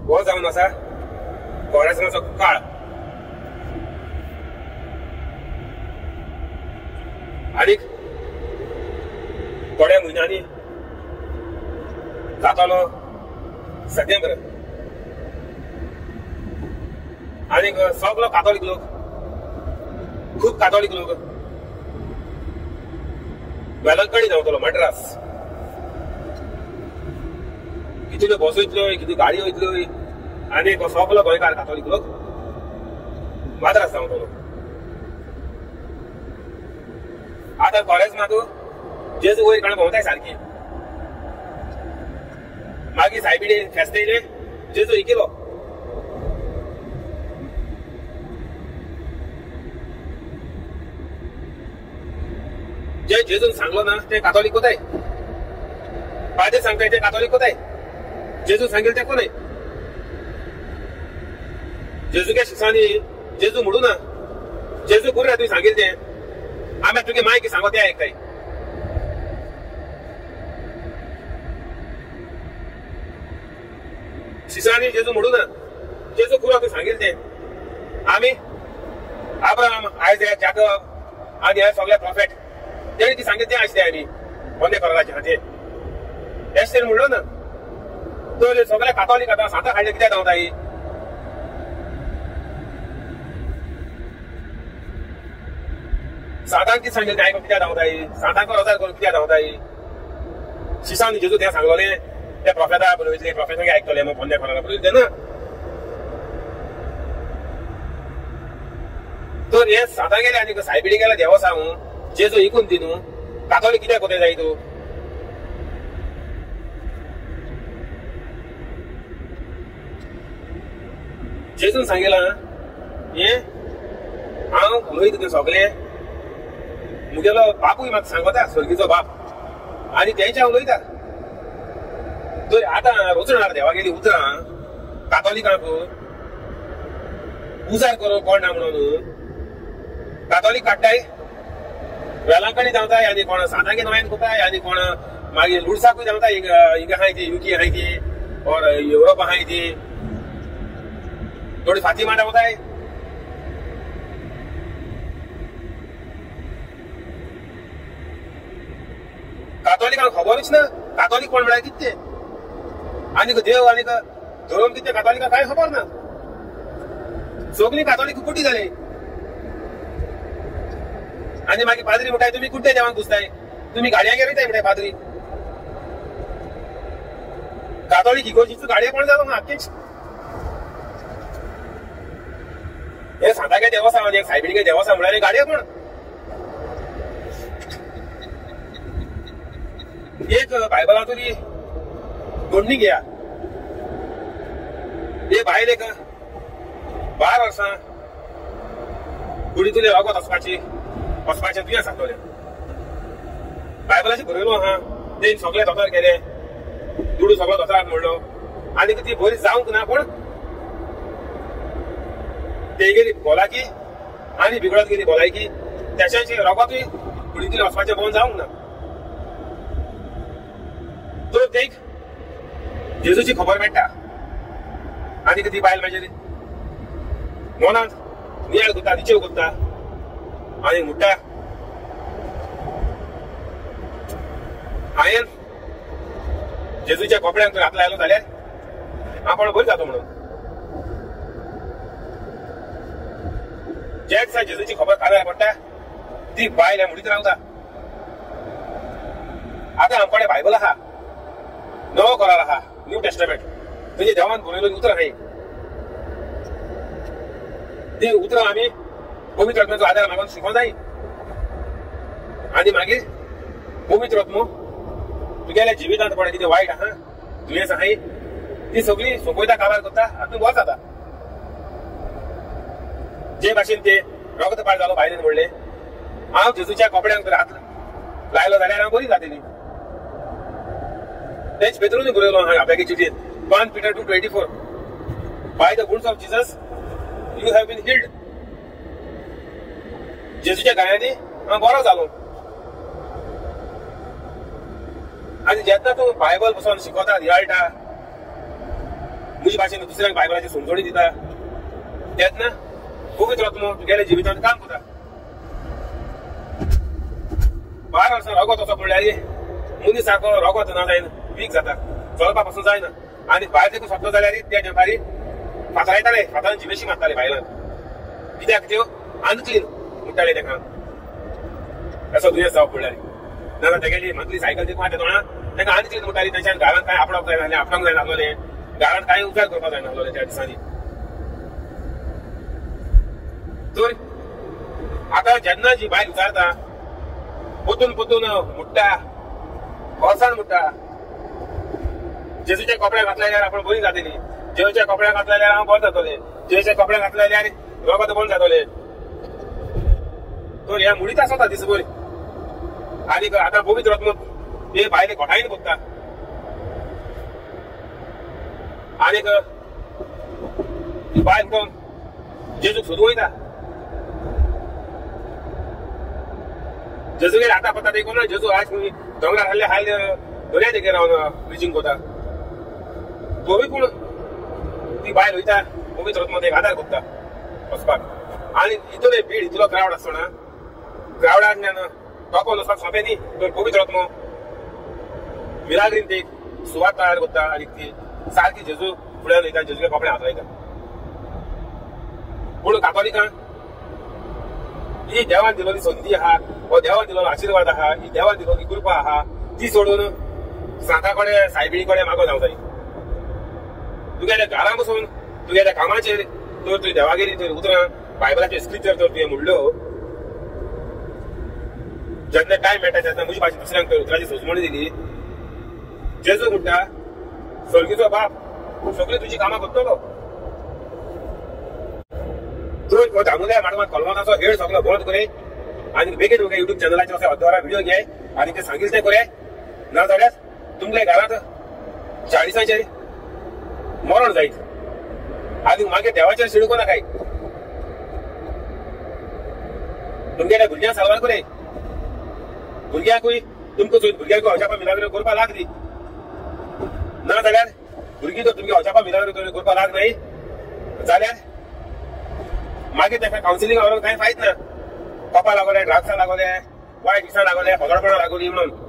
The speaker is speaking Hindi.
हो जावन आसा कोरासनाचो काळ. आनीक थोड्या म्हयन्यांनी जातलो सप्टेंबर. आनीक सगलो कातोलीक लोक, खूब कातोलीक लोक वेलंकणी जावतलो मद्रास. कितल्यो बसो येतल्यो, कितल्यो गाडयो येतल्यो, आनीक सगलो गोंयकार कातोलीक लोक मद्रास जावतलो. आतां कोरेस्मांतू जेजू वयर काण भोंवताय सारकी. मागीर सायबिणी फेस्त येयले, जेजू इकिलो. जे जेजून सांगलो ना ते कातोलीक कोताय. पाद्री सांगताय ते कातोलीक कोताय. जेजू सांगेल ते कोनाय. जेजूच्या शिसांनी जेजू म्हणू ना, जेजू करूया तुवें सांगेल ते. आमी तुगे मायकी सांगो ते आयकताय. शिसांनी जेजू म्हणू ना, जेजू करूया तुवें सांगेल ते. आमी अब्राहम, आयझॅक, जाकब आनी हे सगळे प्रॉफेट तेणी ती सांगेल ते आयसले आमी बंदे कराचे खातीर. तेच तेणी म्हणलो ना. तर सगळे कातोलीक आतां सातां हाडले कित्याक धांवताय. सातांक कितें सांगेल तें आयकून कित्याक धांवताय. सातांक रोजार करून कित्याक धांवताय. शिसांनी जेजू तें सांगलोले ते प्रॉफेटा बरोवयतले, प्रॉफेटांक आयकतले, मग बंदे करायला बरोवयतले ना. तर हे सातां गेले आनी सायबिणी गेला देवा सांगू जेजू इकून दी न्हू. कातोलीक कित्याक कोताय जाय तूं. जेजून सांगेला हे हांव उलयता ते सगळे मुगेलो बापूय म्हाका सांगता, स्वर्गीचो बाप, आनी तेंच्या उलयता. तर आतां रोचणार देवा गेली उतरां कातोलिकांक उजार करूंक कोणना म्हणून कातोलीक काडटाय, वेलांकणी धांवताय, आनी कोण सातांगे नोयन कोताय, आनी कोण मागीर लुडसाकूय धांवताय. हिंगा आहाय ती युके आहाय ती, और युरोप आहाय ती, थोडी फातिमा धांवताय. कातोलिकांक खबरूच ना कातोलीक कोण म्हळ्यार कितें तें. आनीक देव आनीक धर्म कितें कातोलिकांक कांय खबर ना. सगळीं कातोलीक कुटी जाली. आनी मागीर पाद्री म्हणटाय तुमी कुड्डे देवाक घुसताय, तुमी गाडयांगेर वयताय म्हणटाय पाद्री. कातोलीक इगोर्जीचो गाडये कोण जालो ना आख्खेच. हे सातांगे देवस्थान आनी सायबिणीगे देवस्थान म्हळ्यार गाडये कोण. एक बायबलांतली नोंदणी घेया. हे बायल एक 12 वर्सां कुडींतले वगत वचपाचें दुयेंस जातलें. बायबलाची बरयलो आहा. तेणी सगळे दोतोर गेले, दुडू सगळो दोतोराक म्हणलो, आनी ती बरी जावंक ना. पूण ते गेली भलायकी आनी बिगडत गेली भलायकी. त्याच्याची रगतूय कुडींतले वचपाचें बंद जावंक ना. तर तेक जेजूची खबर मेळटा. आनी ती बायल म्हाजेर मनांत नियाळ करता, निचेव करता, आनी म्हणटा हांवें जेजूच्या कपड्यांक जर हात लायलो जाल्यार आपण बरी जातो म्हणून. ज्या दिसा जेजूची खबर कानार पडटा ती बायल ह्या मुडीत रावता. आतां आमकडे बायबल आहा, नवो करार आहा, न्यू टेस्टमेंट. तेजे देवान बरयल्ली उतरां आहाय. ती उतरां आमी पवित्र आत्म्याचो आदार मागून शिकोवंक जाय. आनी मागीर पवित्र आत्मो तुगेल्या जिवितांत पळय कितें वायट आहा, दुयेंस आहाय, ती सगळी सोंपयता, काबार करता, आनी तूं बरो जाता. जे भाशेन ते रगतपात जालो बायलेन म्हणलें हांव जेजूच्या कपड्यांक जर हात लायलो जाल्यार हांव बरी जातली. तेच पेद्रूनय बरयलो आहा आपल्यागे चिठीन 1 Peter 2:24. By the wounds of Jesus you have been healed. जेजूच्या गायांनी हांव बरो जालो. आनी जेन्ना तूं बायबल बसोन शिकवता, हियाळटा, मुजी भाशेन दुसऱ्यांक बायबलाची समजोणी दिता तेच ना पवित्र आत्मो तुगेल्या जिवितांत काम करता 12 वर्सां रगत असो पडल्यार मुनी सारको रगत ना जायना वीक जाता चलपा पासून जायना आनी भायर देखून सोंपलो जाल्यार त्या टायमारी फातरायताले फातरान जिवेशी मारताले बायलांक कित्याक त्यो अनक्लीन म्हणटाले तेका असो दुयेंस जावप पडल्यार नाजाल्यार तेगेली मंथली सायकल देखून आतां दोळा तेका अनक्लीन म्हणटाली तेंच्यान घरांत कांय आपणावप जायना आनी आपणाक जाय नासलोलें घरांत कांय उजार करपाक जाय नासलोलें त्या दिसांनी तर आतां जेन्ना जी बायल विचारता पोतून पोतून मुट्टा वर्सान मुट्टा जेजूच्या कपड्या घातल्यार आपण बरी जातली जेजूच्या कपड्या घातल्यार हांव बरें जातलें जेजूच्या कपड्या घातल्यार रगत बंद जातलें तर ह्या मुडीत आसता दिसभर आनी आतां पवित्र आत्मो ते बायले घोटायन बगता आनीक बायल कोण जेजूक सोदूं वयता जेजू गेले आतां पत्ता देखून ना जेजू आज दोंगरार हाडले हाल दर्या देगेर रावन प्रिचींग करता तोय पूण ती बायल वयता पवित्र आत्मो एक आदार करता वचपाक आनी इतले भीड इतलो क्रावड आसतना क्रावडाक टोपोन वचपाक सोंपें न्ही तर पवित्र आत्मो मिराग्रीन ते सुवात तयार करता आनी ती सारकी जेजू फुड्यान वयता जेजूच्या कपड्या हातरायता पूण कातोलिकांक ही देवान दिलोली संधी आहा हो देवान दिलोलो आशीर्वाद आहा ही देवान दिलोली कृपा आहा ती सोडून सांता कडेन सायबिणी कडेन मागो जावं जाय तुगेल्या घरां बसून तुगेल्या कामाचेर तर तुवें देवागेरी थंय उतरां बायबलाचे स्क्रिप्चर तर तुवें म्हणल्यो जेन्ना टायम मेळटा तेन्ना म्हजी भाशेन दुसऱ्यांक उतराची सोजमणी दिली जेजू म्हणटा सर्गीचो बाप सगळीं तुजी कामां करतलो तो धामुल्या माडवांत कलवनाचो हेळ सगळो बंद करे आनी बेगीन तुमगे युट्यूब चॅनलाचेर असो अर्दवरा व्हिडिओ घे आनी ते सांगील ते करे ना जाल्यार तुमगे घरांत 40 मरण जायत आनी मागीर देवाचेर शिडको नाकाय तुमगेल्या भुरग्यांक सारवार करे भुरग्यांकूय तुमकां भुरग्यांक हजापा मिलाग्रो करपा लागली ना जाल्यार भुरगीं जर तुमगे हजापा मिलाग्रो करपा लागनाय जाल्यार मागीर तेका कावन्सिलींग व्हरून कांय फायद ना कपा लागोले ड्रग्सां लागोले वायट दिसां लागोले फगडपणां लागोली म्हणून